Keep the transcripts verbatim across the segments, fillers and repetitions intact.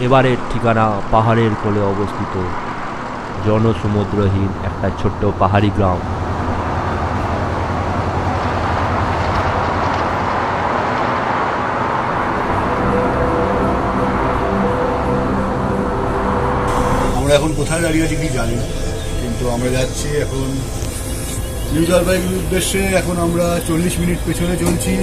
এবারের ঠিকানা পাহাড়ের কোলে অবস্থিত জনসমুদ্রহীন একটা ছোট্ট পাহাড়ি গ্রাম। আমরা এখন কোথায় দাঁড়িয়ে আছি কি জানি না, কিন্তু আমরা যাচ্ছি এখন নিউ জলপাইগুড়ির উদ্দেশ্যে। এখন আমরা চল্লিশ মিনিট পেছনে চলছি।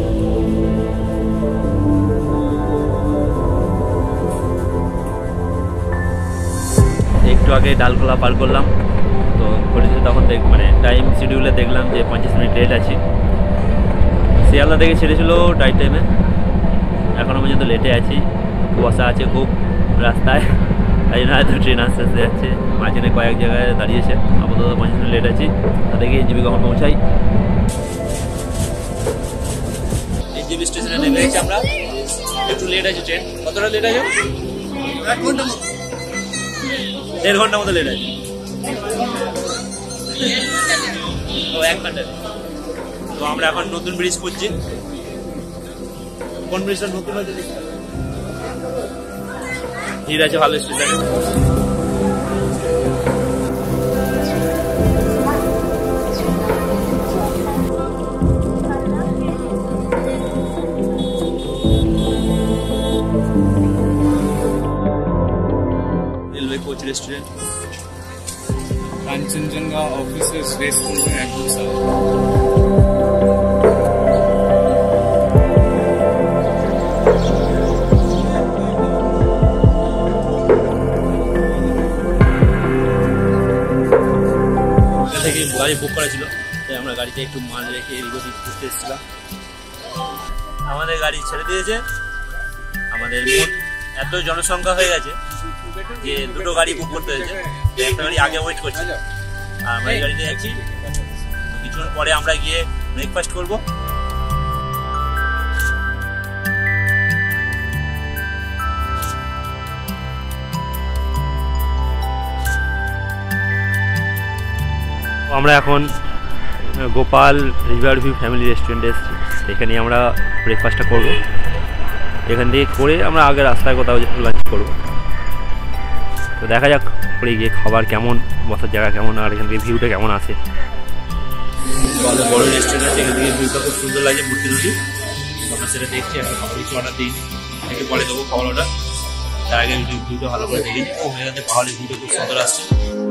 একটু আগে ডালখোলা পার করলাম, তো ঘড়িতে তখন দেখ মানে টাইম শিডিউলে দেখলাম যে পঞ্চাশ মিনিট লেট আছি। শিয়ালদা থেকে ছেড়েছিল রাইট টাইমে, এখনও পর্যন্ত লেটে আছি। কুয়াশা আছে খুব রাস্তায়, তাই জন্য হয়তো ট্রেন আস্তে আস্তে যাচ্ছে, মাঝখানে কয়েক জায়গায় দাঁড়িয়েছে। আপাতত পঞ্চাশ মিনিট লেট আছি, তাদেরকে এনজিবি কখন পৌঁছাই। এনজিবি স্টেশনে নেমে গেছি আমরা, একটু লেট আছে ট্রেন। কতটা লেট আছে? এক ঘন্টা মতো, দেড় ঘন্টা মতো লেট আছে। ও এক ঘন্টা। তো আমরা এখন নতুন ব্রিজ খুঁজছি। কোন ব্রিজটা নতুন হয়েছে দেখি। ভিড় আছে ভালো স্টেশনে। Railway coach restaurant, Kanchenjunga officers restaurant একদম সামনে। থেকে গাড়ি বুক করা ছিল, তাই আমরা গাড়িতে একটু মাল রেখে এদিক ওদিক ঘুরতে এসেছিলাম। আমাদের গাড়ি ছেড়ে দিয়েছে। আমাদের মোট এত জনসংখ্যা হয়ে গেছে যে দুটো গাড়ি বুক করতে হয়েছে। একটা গাড়ি আগে ওয়েট করছে, আর আমরা এই গাড়িতে যাচ্ছি। কিছুক্ষণ পরে আমরা গিয়ে ব্রেকফাস্ট করবো। আমরা এখন গোপাল রিভার ভিউ ফ্যামিলি রেস্টুরেন্টে এসেছি। এখানে আমরা ব্রেকফাস্টটা করবো। এখান থেকে করে আমরা আগে রাস্তায় কোথাও লাঞ্চ করবো। তো দেখা যাক করে গিয়ে খাবার কেমন, বসার জায়গা কেমন, আর এখান থেকে ভিউটা কেমন আছে। বড় রেস্টুরেন্ট আছে, এখান থেকে ভিউটা খুব সুন্দর লাগে। মূর্তি দুটি আমরা সেটা দেখছি। একটা খাবার কিছু অর্ডার দিই, একটু পরে দেবো খাবার অর্ডার। তার আগে ভিউটা ভালো করে দেখি। ও এখান থেকে পাহাড়ের ভিউটা খুব সুন্দর আসছে।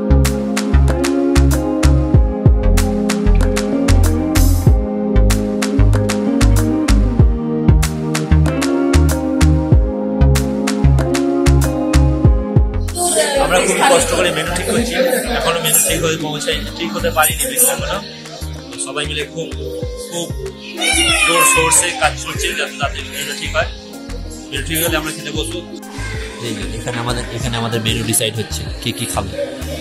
আমরা খুব কষ্ট করে মেনু ঠিক করছি, এখনো মেনু ঠিক হয়ে পৌঁছাই ঠিক হতে পারিনি এখনো। সবাই মিলে খুব খুব জোর সোর্সে কাজ করছে যাতে তাদের মেনু ঠিক হয়। মেনু ঠিক হলে আমরা খেতে বসবো। এখানে আমাদের এখানে আমাদের মেনু ডিসাইড হচ্ছে কি কি খাবে।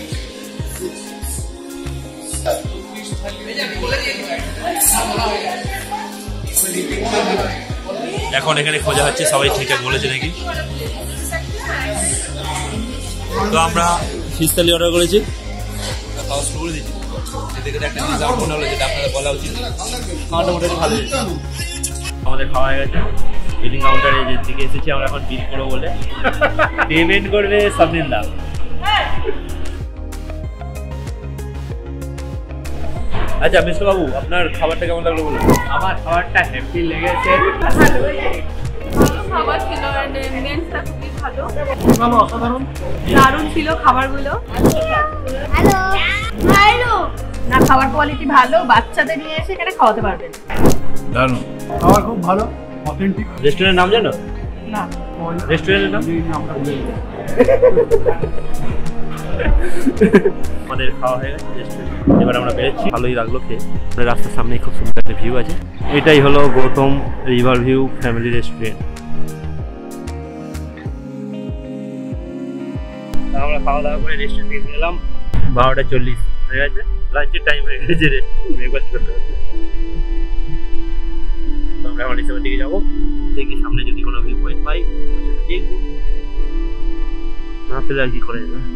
এখন এখানে খোঁজা হচ্ছে সবাই ঠিকঠাক বলেছে নাকি। তো আমরা ফিশ থালি অর্ডার করেছি, খাওয়া শুরু করে দিচ্ছি। এদিকে একটা জিনিস আমার মনে হলো যেটা আপনাদের বলা উচিত। খাওয়াটা মোটামুটি ভালো হয়েছে। আমাদের খাওয়া হয়ে গেছে। বিলিং কাউন্টারে যে দিকে এসেছি আমরা এখন বিল করবো বলে। পেমেন্ট করবে সামদিন দা। আচ্ছা মিস্টার বাবু, আপনার খাবারটা কেমন লাগলো বলুন। আমার খাবারটা হ্যাপি লেগেছে। খাবার ছিল, মেন্সটা খুবই ভালো, ভালো অসাধারণ দারুণ ছিল খাবারগুলো। হ্যালো হ্যালো না, খাবার কোয়ালিটি ভালো, বাচ্চাদের নিয়ে এসে এখানে খাওয়াতে পারবেন। দারুণ খাবার, খুব ভালো, অথেন্টিক। রেস্টুরেন্টের নাম জানো? না, রেস্টুরেন্টের নাম আমাদের খাওয়া হয়ে গেছে রেস্টুরেন্ট। এবার আমরা বেরোচ্ছি। ভালোই লাগলো খেয়ে। রাস্তার সামনেই খুব সুন্দর একটা ভিউ আছে। এটাই হলো Gautam river view family restaurant. আমরা খাওয়া দাওয়া করে রেস্টুরেন্ট থেকে এলাম। বারোটা চল্লিশ হয়ে গেছে, লাঞ্চের টাইম হয়ে গেছে রে, ব্রেকফাস্ট করতে হবে। আমরা এখন রিসেপের দিকে যাবো, দেখি সামনে যদি কোনো ভিউ পয়েন্ট পাই দেখবো, না পেলে আর কি করে যাবে।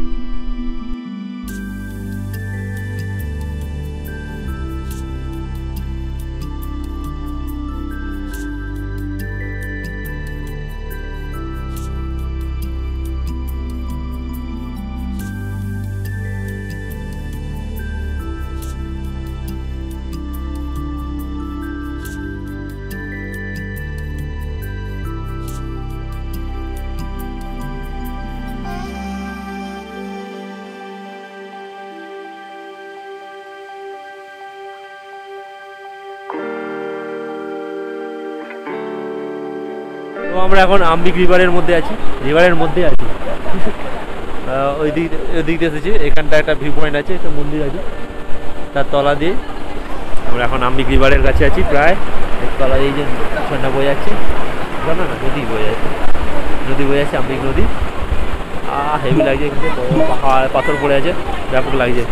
তো আমরা এখন আম্বিক রিভারের মধ্যে আছি, রিভারের মধ্যে আছি। ওই দিক ওই দিক দিয়ে এসেছি, এখানটা একটা ভিউ পয়েন্ট আছে, একটা মন্দির আছে, তার তলা দিয়ে আমরা এখন আম্বিক রিভারের কাছে আছি। প্রায় তলা এই যে ঝর্ণা বয়ে যাচ্ছে, না না নদী বয়ে যাচ্ছে, নদী বয়ে যাচ্ছে, আম্বিক নদী। আহ হেভি লাগছে, এখানে পাহাড় পাথর পড়ে আছে, ব্যাপক লাগছে।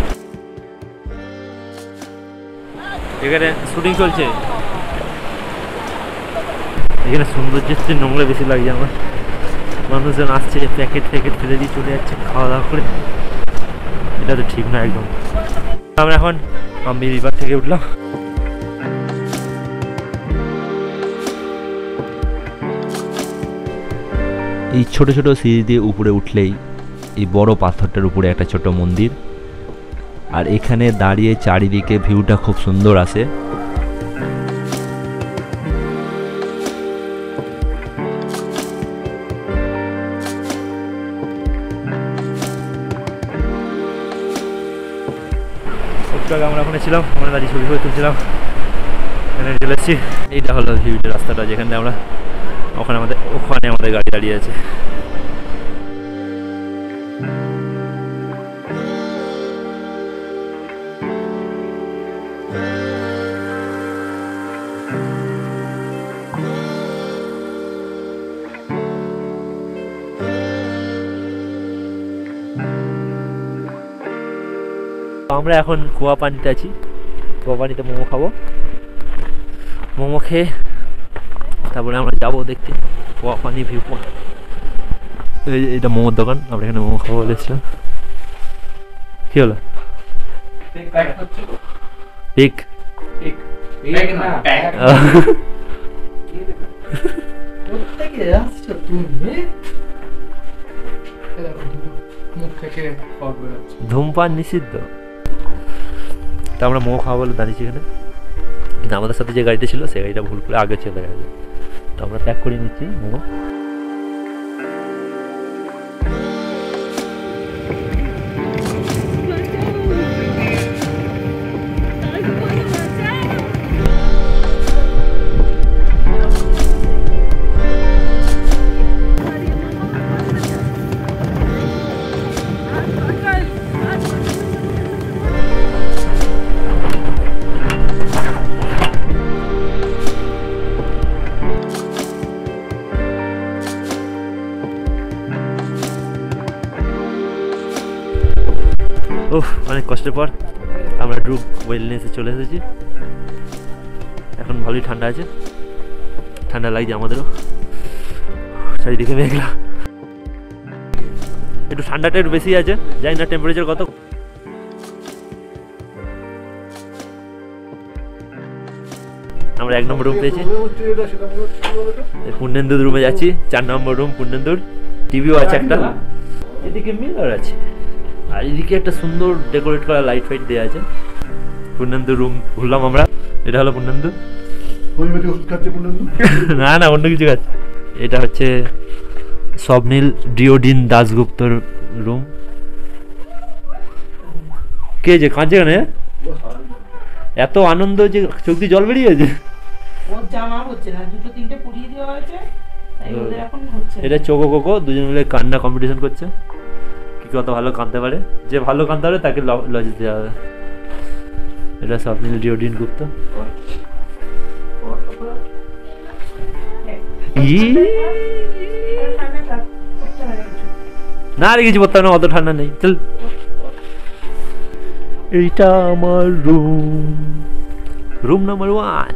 এখানে শুটিং চলছে, এখানে সৌন্দর্যের চেয়ে নোংরা বেশি লাগছে আমার। মানুষজন আসছে, প্যাকেট প্যাকেট ফেলে দিয়ে চলে যাচ্ছে খাওয়া দাওয়া করে, এটা তো ঠিক না একদম। আমরা এখন আমি রিভার থেকে উঠলাম। এই ছোট ছোট সিঁড়ি দিয়ে উপরে উঠলেই এই বড় পাথরটার উপরে একটা ছোট মন্দির, আর এখানে দাঁড়িয়ে চারিদিকে ভিউটা খুব সুন্দর আসে। আমরা ওখানে ছিলাম, আমরা দাঁড়িয়ে ছবি ছবি তুলছিলাম, এখানে চলে এসেছি। এইটা হলো ভিউটা, রাস্তাটা যেখানে আমরা ওখানে আমাদের ওখানে আমাদের গাড়ি দাঁড়িয়ে আছে। আমরা এখন কুয়া পানিতে আছি, কুয়া পানিতে মোমো খাবো, মোমো খেয়ে তারপরে আমরা যাবো দেখতে কুয়া পানি ভিউ পয়েন্ট। এটা মোমোর দোকান, আমরা এখানে মোমো খাবো বলেছিলাম। কি হলো? পিক ধূমপান নিষিদ্ধ। তা আমরা মোমো খাওয়া বলে দাঁড়িয়েছি এখানে, কিন্তু আমাদের সাথে যে গাড়িটা ছিল সেই গাড়িটা ভুল করে আগে চলে গেছে, তো আমরা প্যাক করে নিচ্ছি মোমো। উফ, অনেক কষ্টের পর আমরা ড্রুক ওয়েলনেসে চলে এসেছি। এখন ভালোই ঠান্ডা আছে, ঠান্ডা লাগছে আমাদেরও, চারিদিকে মেঘলা, একটু ঠান্ডাটা একটু বেশি আছে, জানি না টেম্পারেচার কত। আমরা এক নম্বর রুম পেয়েছি, পূর্ণেন্দুর রুমে যাচ্ছি, চার নম্বর রুম পূর্ণেন্দুর। টিভিও আছে একটা, এদিকে মিরর আছে, আর এদিকে একটা সুন্দর ডেকোরেট করা লাইট ফাইট দেওয়া আছে। পূর্ণেন্দু রুম ঘুরলাম আমরা, এটা হলো পূর্ণেন্দু। না না অন্য কিছু খাচ্ছে। এটা হচ্ছে স্বপ্নীল ডিওডিন দাশগুপ্তর রুম। কে যে কাঁদছে কেন? এত আনন্দ যে চোখ দিয়ে জল বেরিয়েছে। এটা চোখো কোকো দুজন মিলে কান্না কম্পিটিশন করছে, কি কত ভালো কাঁদতে পারে, যে ভালো কাঁদতে পারে তাকে লজেস দেওয়া হবে। এটা স্বপ্নীল ডিওডিন গুপ্ত। না আর কিছু বলতে না, অত ঠান্ডা নেই, চল। এইটা আমার রুম, রুম নাম্বার ওয়ান।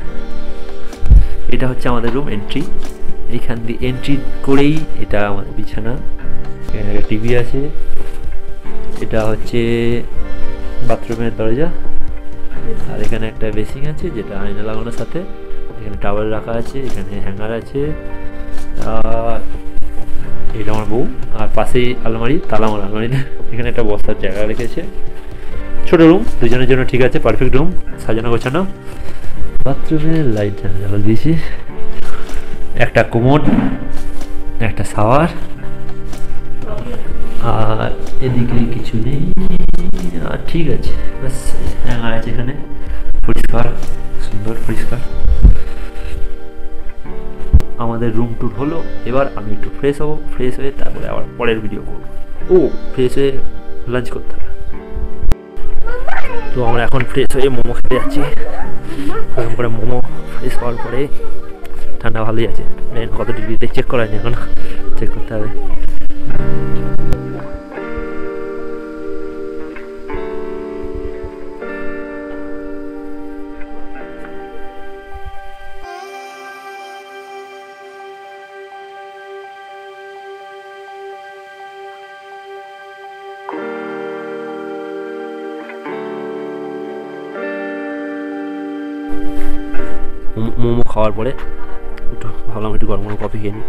এটা হচ্ছে আমাদের রুম এন্ট্রি, এইখান দিয়ে এন্ট্রি করেই এটা আমাদের বিছানা, এখানে একটা টিভি আছে, এটা হচ্ছে বাথরুমের দরজা, আর এখানে একটা বেসিং আছে যেটা আয়না লাগানোর সাথে, এখানে টাওয়াল রাখা আছে, এখানে হ্যাঙ্গার আছে, আর এটা আমার বউ, আর পাশেই আলমারি, তালা আমার আলমারিতে, এখানে একটা বস্তার জায়গা রেখেছে। ছোট রুম, দুজনের জন্য ঠিক আছে, পারফেক্ট রুম, সাজানো গোছানো। বাথরুমের লাইট জ্বালা দিয়েছি, একটা কোমোড, একটা শাওয়ার, আর এদিকে কিছু নেই, আর ঠিক আছে, ব্যাস হ্যাঙ্গার আছে এখানে, পরিষ্কার সুন্দর পরিষ্কার। আমাদের রুম ট্যুর হলো। এবার আমি একটু ফ্রেশ হবো, ফ্রেশ হয়ে তারপরে আবার পরের ভিডিও করবো। ও ফ্রেশ হয়ে লাঞ্চ করতে হবে। তো আমরা এখন ফ্রেশ হয়ে মোমো খেতে যাচ্ছি। এরকম করে মোমো ফ্রেশ হওয়ার পরে ঠান্ডা ভালোই আছে, মেন কত ডিগ্রিতে চেক করা হয়নি এখন, চেক করতে হবে। মোমো খাওয়ার পরে একটু ভাবলাম একটু গরম গরম কফি খেয়ে নিই।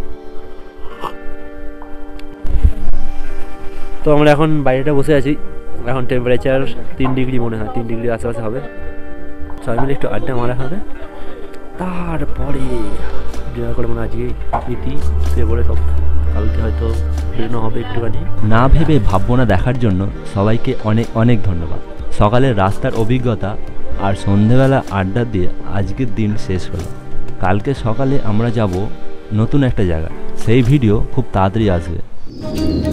তো আমরা এখন বাইরেটা বসে আছি, এখন টেম্পারেচার তিন ডিগ্রি মনে হয়, তিন ডিগ্রির আশেপাশে হবে। সবাই মিলে একটু আড্ডা মারা হবে, তারপরে ডিনার করে মনে আজকে ইতি শুয়ে পড়ে সব, কালকে হয়তো বেরোনো হবে একটুখানি। না ভেবে ভাববো না দেখার জন্য সবাইকে অনেক অনেক ধন্যবাদ। সকালের রাস্তার অভিজ্ঞতা আর সন্ধেবেলা আড্ডা দিয়ে আজকের দিন শেষ হলো। কালকে সকালে আমরা যাব নতুন একটা জায়গা, সেই ভিডিও খুব তাড়াতাড়ি আসবে।